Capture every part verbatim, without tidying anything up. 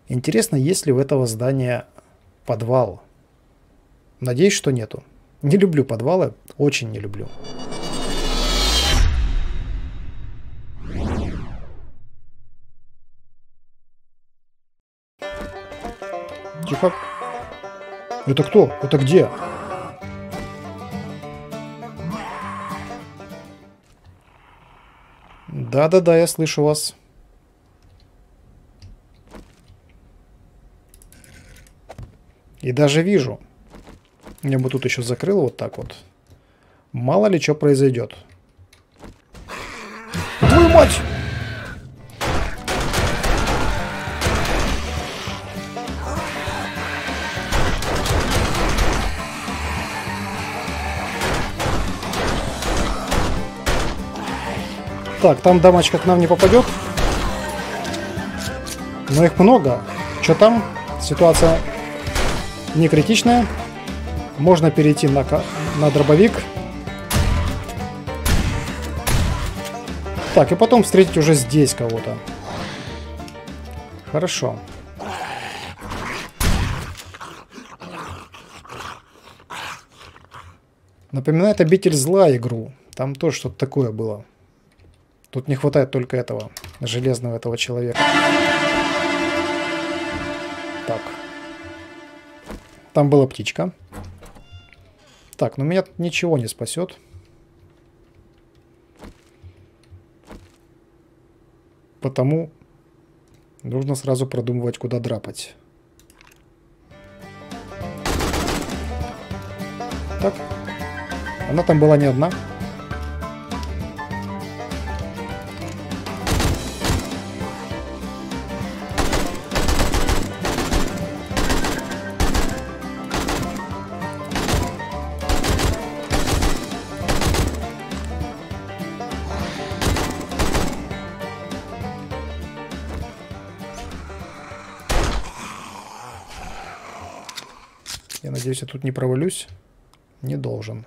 Интересно, есть ли у этого здания подвал? Надеюсь, что нету. Не люблю подвалы, очень не люблю. Тихо. Это кто? Это где? Да-да-да, я слышу вас. И даже вижу. Я бы тут еще закрыл вот так вот. Мало ли что произойдет. Твою мать! Так, там дамочка к нам не попадет. Но их много. Что там? Ситуация не критичная. Можно перейти на, на дробовик. Так, и потом встретить уже здесь кого-то. Хорошо. Напоминает обитель зла игру. Там тоже что-то такое было. Тут не хватает только этого, железного этого человека. Так. Там была птичка. Так, но меня ничего не спасет. Потому нужно сразу продумывать, куда драпать. Так. Она там была не одна. Я надеюсь, я тут не провалюсь. Не должен.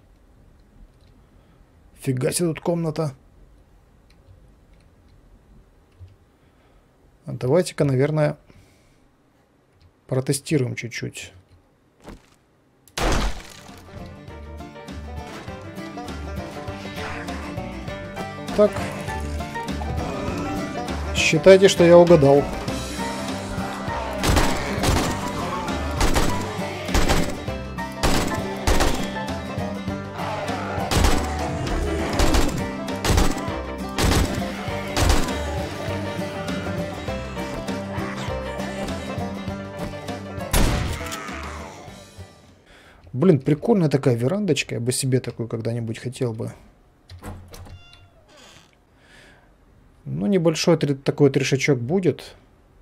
Фига себе тут комната. Давайте-ка, наверное, протестируем чуть-чуть. Так. Считайте, что я угадал. Блин, прикольная такая верандочка. Я бы себе такую когда-нибудь хотел бы. Ну, небольшой такой трешачок будет.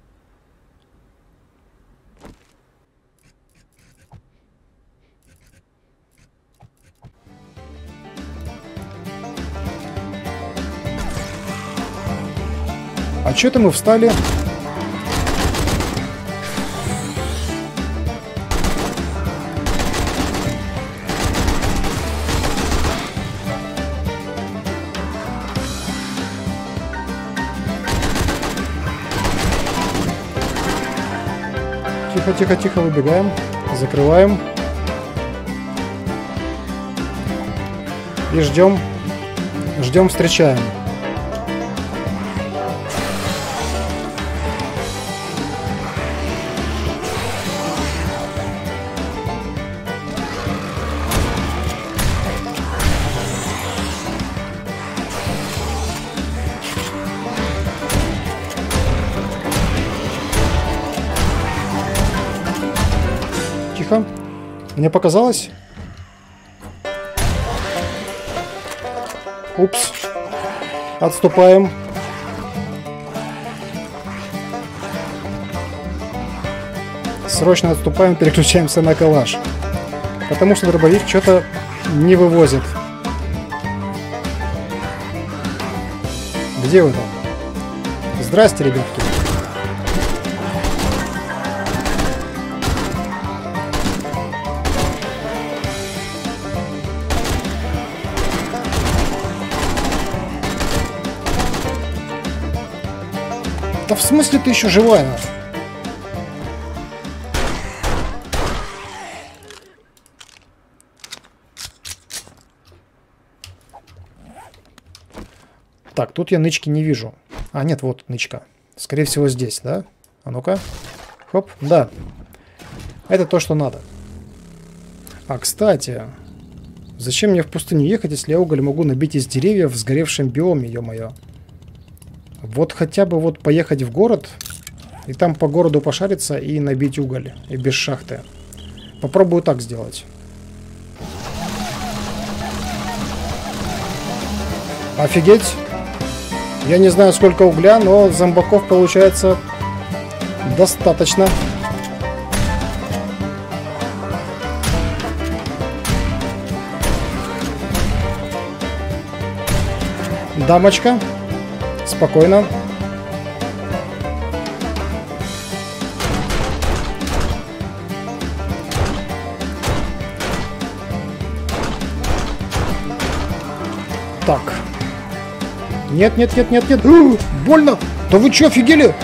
А что-то мы встали. Тихо, тихо, тихо, выбегаем. Закрываем. И ждем. Ждем, встречаем. Тихо. Мне показалось. Упс. Отступаем. Срочно отступаем, переключаемся на калаш. Потому что дробовик что-то не вывозит. Где вы там? Здрасте, ребятки. Да в смысле ты еще живая? Так, тут я нычки не вижу. А, нет, вот нычка. Скорее всего, здесь, да? А ну-ка. Хоп, да. Это то, что надо. А, кстати, зачем мне в пустыню ехать, если я уголь могу набить из деревьев в сгоревшем биоме, ё-моё? Вот хотя бы вот поехать в город и там по городу пошариться и набить уголь. И без шахты. Попробую так сделать. Офигеть! Я не знаю, сколько угля, но зомбаков получается достаточно. Дамочка, спокойно. Так. Нет, нет, нет, нет, нет. У, больно! Да вы чё, офигели?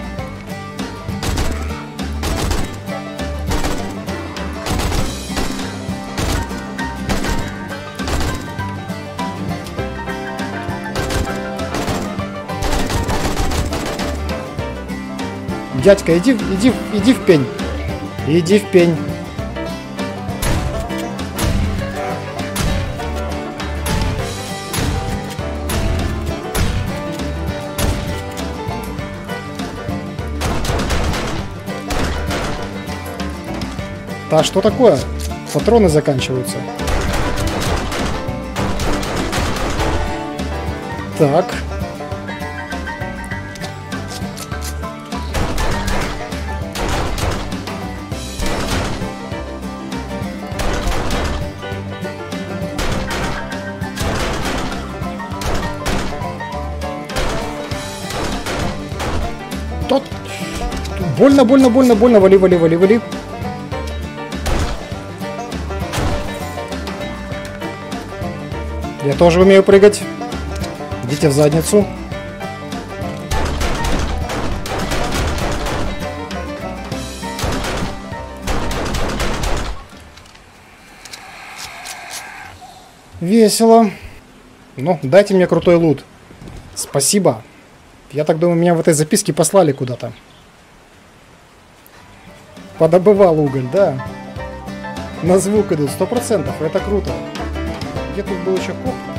Дядька, иди, иди, иди в пень. Иди в пень. Да что такое? Патроны заканчиваются. Так. Тот. Больно, больно, больно, больно. Вали, вали, вали, вали. Я тоже умею прыгать. Идите в задницу. Весело. Ну, дайте мне крутой лут. Спасибо. Я так думаю, меня в этой записке послали куда-то. Подобывал уголь, да. На звук идут, сто процентов. Это круто. Где тут был еще коп?